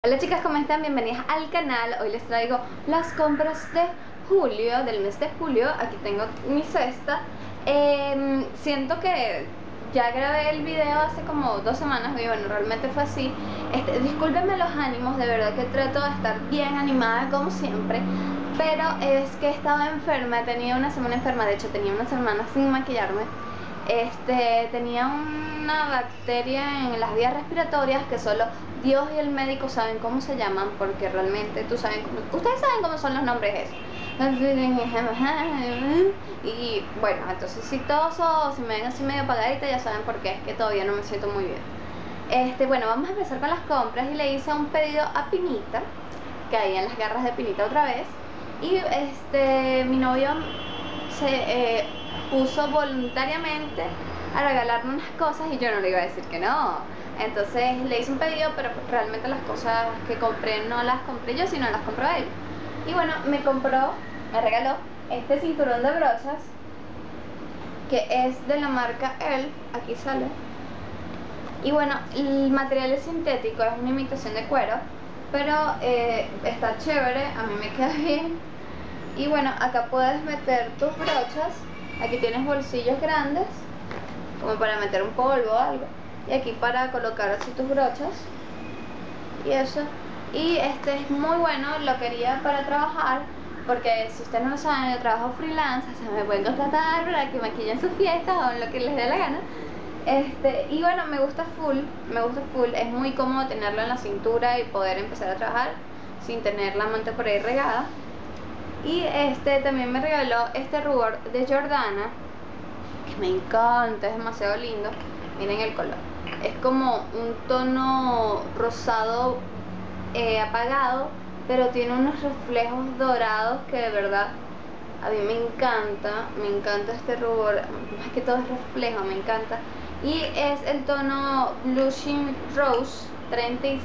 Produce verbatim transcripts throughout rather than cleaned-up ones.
Hola chicas, ¿cómo están? Bienvenidas al canal. Hoy les traigo las compras de julio, del mes de julio. Aquí tengo mi cesta. eh, Siento que ya grabé el video hace como dos semanas y bueno, realmente fue así. este, Discúlpenme los ánimos, de verdad que trato de estar bien animada como siempre, pero es que estaba enferma, tenía una semana enferma, de hecho tenía una semana sin maquillarme. Este, tenía una bacteria en las vías respiratorias que solo Dios y el médico saben cómo se llaman, porque realmente tú saben cómo, ustedes saben cómo son los nombres esos. Y bueno, entonces si toso o si me ven así medio apagadita, ya saben por qué, es que todavía no me siento muy bien. Este, bueno, vamos a empezar con las compras y le hice un pedido a Pinita, que ahí en las garras de Pinita otra vez. Y este, mi novio se eh, puso voluntariamente a regalarme unas cosas y yo no le iba a decir que no. Entonces le hice un pedido, pero realmente las cosas que compré no las compré yo, sino las compró él. Y bueno, me compró, me regaló este cinturón de brochas, que es de la marca Elf, aquí sale. Y bueno, el material es sintético, es una imitación de cuero, pero eh, está chévere, a mí me queda bien. Y bueno, acá puedes meter tus brochas. Aquí tienes bolsillos grandes, como para meter un polvo o algo. Y aquí para colocar así tus brochas. Y eso. Y este es muy bueno, lo quería para trabajar, porque si ustedes no lo saben, yo trabajo freelance, o sea, me pueden contratar para que maquillen sus fiestas o lo que les dé la gana. Este, y bueno, me gusta full, me gusta full, es muy cómodo tenerlo en la cintura y poder empezar a trabajar sin tener la manta por ahí regada. Y este también me regaló este rubor de Jordana, que me encanta, es demasiado lindo. Miren el color, es como un tono rosado eh, apagado, pero tiene unos reflejos dorados que de verdad a mí me encanta, me encanta este rubor, más que todo es reflejo, me encanta. Y es el tono Blushing Rose treinta y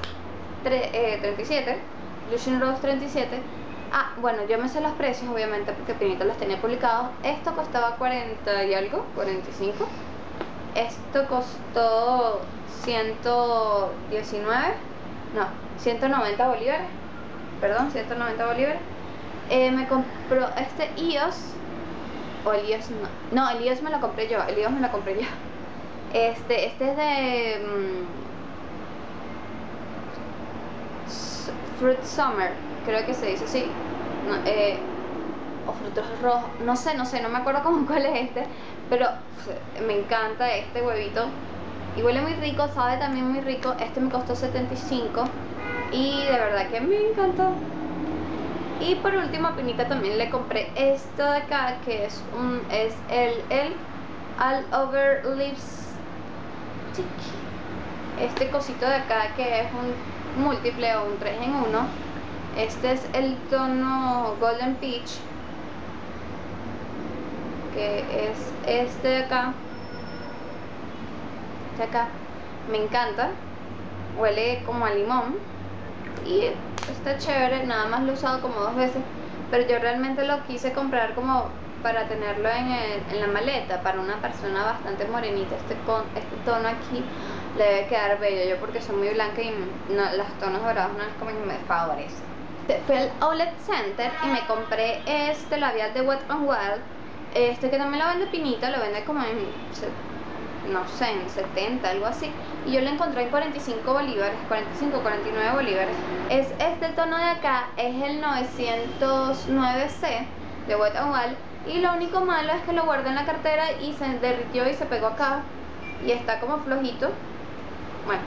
siete, Blushing Rose treinta y siete. Ah, bueno, yo me sé los precios obviamente porque Pinita los tenía publicados. Esto costaba cuarenta y algo, cuarenta y cinco. Esto costó ciento diecinueve, no, ciento noventa bolívares, perdón, ciento noventa bolívares. Eh, me compró este I O S, o el I O S no, no, el I O S me lo compré yo, el I O S me lo compré yo. Este, este es de um, Fruit Summer, creo que se dice así, no, eh, o frutos rojos, no sé, no sé, no me acuerdo cómo cuál es este, pero me encanta este huevito y huele muy rico, sabe también muy rico. Este me costó setenta y cinco y de verdad que me encantó. Y por último a Pinita también le compré esto de acá, que es un es el el All Over Lipstick, este cosito de acá que es un múltiple o un tres en uno. Este es el tono Golden Peach, que es este de acá, este de acá, me encanta, huele como a limón y está chévere. Nada más lo he usado como dos veces, pero yo realmente lo quise comprar como para tenerlo en, el, en la maleta para una persona bastante morenita. Este, con, este tono aquí le debe quedar bello, yo porque soy muy blanca y no, los tonos dorados no es como que me favorecen. Fui al Outlet Center y me compré este labial de Wet n Wild, este que también lo vende Pinita, lo vende como en, no sé, en setenta, algo así, y yo lo encontré en cuarenta y cinco bolívares, cuarenta y cinco, cuarenta y nueve bolívares. Es este tono de acá, es el novecientos nueve C de Wet n Wild, y lo único malo es que lo guardé en la cartera y se derritió y se pegó acá y está como flojito. Bueno,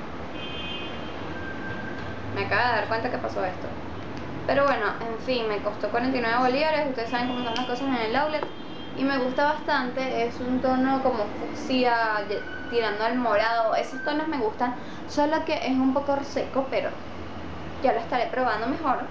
me acabo de dar cuenta que pasó esto, pero bueno, en fin, me costó cuarenta y nueve bolívares. Ustedes saben cómo son las cosas en el outlet y me gusta bastante. Es un tono como fucsia tirando al morado, esos tonos me gustan, solo que es un poco seco, pero ya lo estaré probando mejor.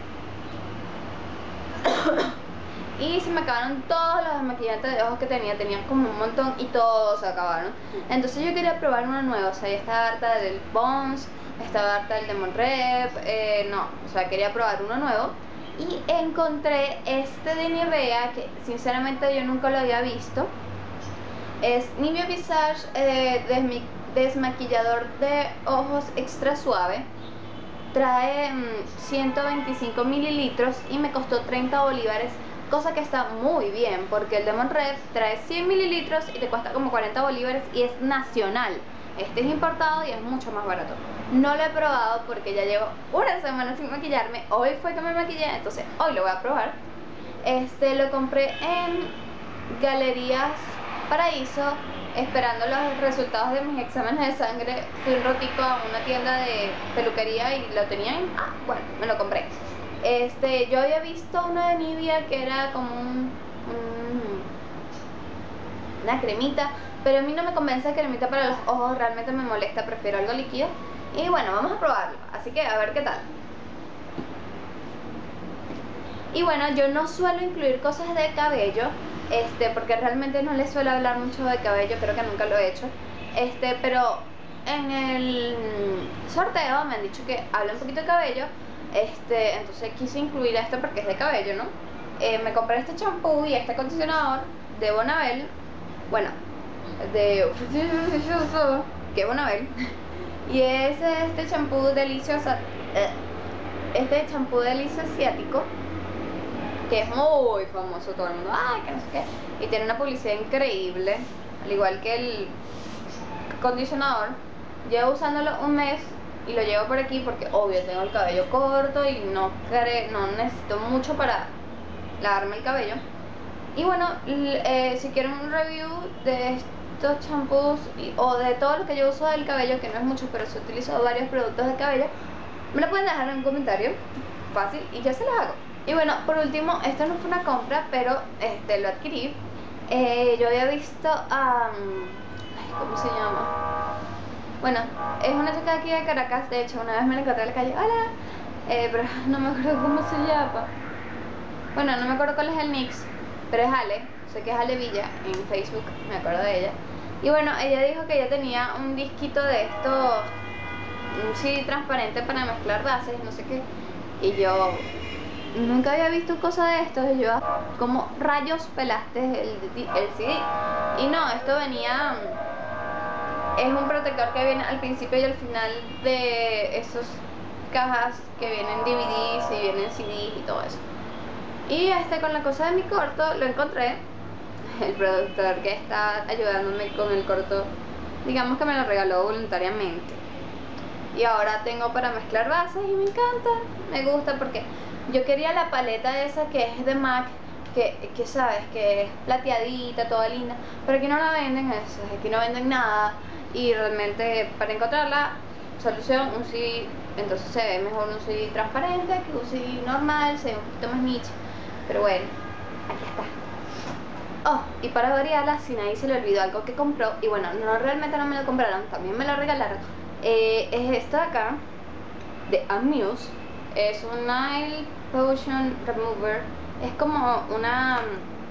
Y se me acabaron todos los desmaquillantes de ojos que tenía, tenía como un montón y todos se acabaron. Entonces yo quería probar uno nuevo, o sea, ya estaba harta del Pond's, estaba harta del Demon Rep, eh, no, o sea, quería probar uno nuevo. Y encontré este de Nivea, que sinceramente yo nunca lo había visto. Es Nivea Visage eh, desmi desmaquillador de ojos extra suave. trae mm, ciento veinticinco mililitros y me costó treinta bolívares, cosa que está muy bien porque el Lemon Red trae cien mililitros y te cuesta como cuarenta bolívares y es nacional. Este es importado y es mucho más barato. No lo he probado porque ya llevo una semana sin maquillarme. Hoy fue que me maquillé, entonces hoy lo voy a probar. Este lo compré en Galerías Paraíso, esperando los resultados de mis exámenes de sangre. Fui un ratico a una tienda de peluquería y lo tenían. Ah, bueno, me lo compré. Este, yo había visto uno de Nivea que era como un, un una cremita, pero a mí no me convence la cremita para los ojos, realmente me molesta, prefiero algo líquido. Y bueno, vamos a probarlo, así que a ver qué tal. Y bueno, yo no suelo incluir cosas de cabello, este, porque realmente no les suelo hablar mucho de cabello, creo que nunca lo he hecho. Este, pero en el sorteo me han dicho que habla un poquito de cabello, este, entonces quise incluir esto porque es de cabello, ¿no? Eh, me compré este champú y este acondicionador de Bonabel, bueno, de que Bonabel, y es este champú delicioso, este champú delicioso asiático, que es muy famoso, todo el mundo, ay, que no sé qué, y tiene una publicidad increíble, al igual que el acondicionador. Llevo usándolo un mes y lo llevo por aquí porque obvio tengo el cabello corto y no, no necesito mucho para lavarme el cabello. Y bueno, eh, si quieren un review de estos champús o de todo lo que yo uso del cabello, que no es mucho, pero se utilizo varios productos de cabello, me lo pueden dejar en un comentario, fácil, y ya se los hago. Y bueno, por último, esto no fue una compra, pero este lo adquirí. Eh, yo había visto a... Um, ¿cómo se llama? Bueno, es una chica aquí de Caracas, de hecho, una vez me la encontré en la calle, hola, eh, pero no me acuerdo cómo se llama. Bueno, no me acuerdo cuál es el nick, pero es Ale, sé que es Ale Villa en Facebook, me acuerdo de ella. Y bueno, ella dijo que ella tenía un disquito de estos, un C D transparente para mezclar bases, no sé qué. Y yo nunca había visto cosa de esto, y yo, como rayos pelaste el, el C D. Y no, esto venía, es un protector que viene al principio y al final de esas cajas que vienen D V Ds y vienen C Ds y todo eso. Y este, con la cosa de mi corto, lo encontré. El productor que está ayudándome con el corto, digamos que me lo regaló voluntariamente. Y ahora tengo para mezclar bases y me encanta, me gusta porque yo quería la paleta esa que es de MAC, que, que sabes, que es plateadita, toda linda, pero aquí no la venden eso, aquí no venden nada. Y realmente para encontrarla, solución, un C D, entonces se ve mejor un C D transparente que un C D normal, se ve un poquito más niche. Pero bueno, aquí está. Oh, y para variarla, si nadie se le olvidó algo que compró, y bueno, no realmente no me lo compraron, también me lo regalaron, eh, es esto de acá, de Amuse. Es un Nail Potion Remover. Es como una...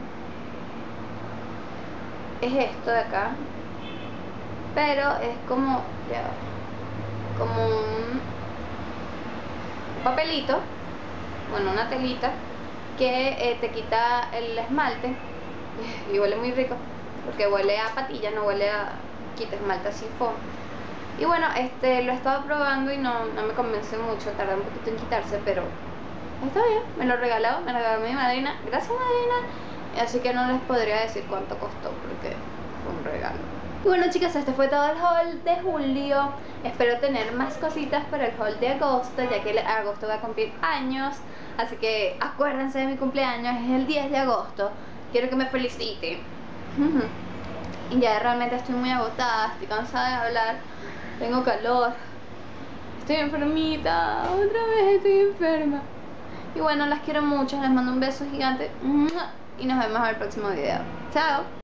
es esto de acá, pero es como... ya, como un papelito, bueno, una telita que eh, te quita el esmalte y huele muy rico porque huele a patilla, no huele a quita esmalte así foam. Y bueno, este lo he estado probando y no, no me convence mucho, tarda un poquito en quitarse, pero está bien, me lo regaló, me lo regaló mi madrina, gracias madrina, así que no les podría decir cuánto costó porque fue un regalo. Y bueno chicas, este fue todo el haul de julio. Espero tener más cositas para el haul de agosto, ya que el agosto va a cumplir años. Así que acuérdense de mi cumpleaños, es el diez de agosto. Quiero que me feliciten. Y ya realmente estoy muy agotada, estoy cansada de hablar. Tengo calor, estoy enfermita, otra vez estoy enferma. Y bueno, las quiero mucho, les mando un beso gigante y nos vemos en el próximo video. Chao.